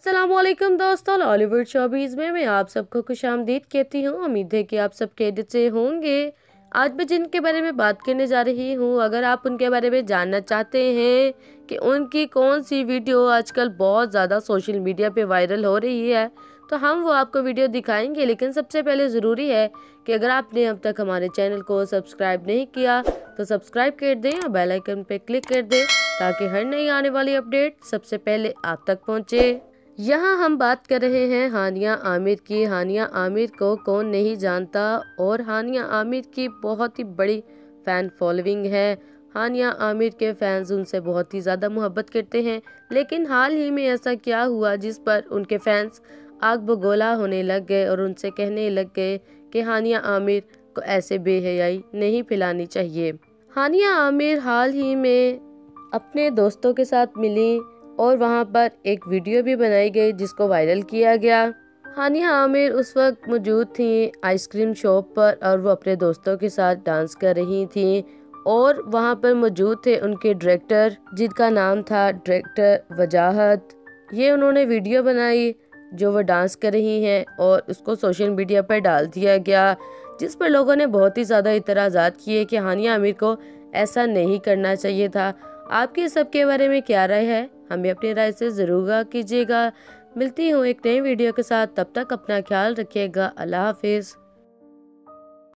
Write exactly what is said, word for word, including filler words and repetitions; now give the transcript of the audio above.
अस्सलामुअलैकुम दोस्तों, लॉलीवुड शोबीज़ में मैं आप सबको खुशामदीद कहती हूँ। उम्मीद है कि आप सब खैरियत से होंगे। आज मैं जिनके बारे में बात करने जा रही हूँ, अगर आप उनके बारे में जानना चाहते हैं कि उनकी कौन सी वीडियो आजकल बहुत ज़्यादा सोशल मीडिया पे वायरल हो रही है, तो हम वो आपको वीडियो दिखाएंगे। लेकिन सबसे पहले ज़रूरी है कि अगर आपने अब तक हमारे चैनल को सब्सक्राइब नहीं किया तो सब्सक्राइब कर दें और बेल आइकन पे क्लिक कर दें ताकि हर नई आने वाली अपडेट सबसे पहले आप तक पहुंचे। यहाँ हम बात कर रहे हैं हानिया आमिर की। हानिया आमिर को कौन नहीं जानता, और हानिया आमिर की बहुत ही बड़ी फ़ैन फॉलोइंग है। हानिया आमिर के फैंस उनसे बहुत ही ज़्यादा मोहब्बत करते हैं। लेकिन हाल ही में ऐसा क्या हुआ जिस पर उनके फैंस आग बगोला होने लग गए और उनसे कहने लग गए कि हानिया आमिर को ऐसे बेहयाई नहीं फैलानी चाहिए। हानिया आमिर हाल ही में अपने दोस्तों के साथ मिली और वहां पर एक वीडियो भी बनाई गई जिसको वायरल किया गया। हानिया आमिर उस वक्त मौजूद थी आइसक्रीम शॉप पर और वो अपने दोस्तों के साथ डांस कर रही थी, और वहां पर मौजूद थे उनके डायरेक्टर जिनका नाम था डायरेक्टर वजाहत। ये उन्होंने वीडियो बनाई जो वो डांस कर रही हैं और उसको सोशल मीडिया पर डाल दिया गया, जिस पर लोगों ने बहुत ही ज़्यादा इतराज़ात किए कि हानिया आमिर को ऐसा नहीं करना चाहिए था। आपकी सब के बारे में क्या राय है, हमें अपनी राय से ज़रूर आगाह कीजिएगा। मिलती हूँ एक नई वीडियो के साथ, तब तक अपना ख्याल रखिएगा। अल्लाह हाफिज़।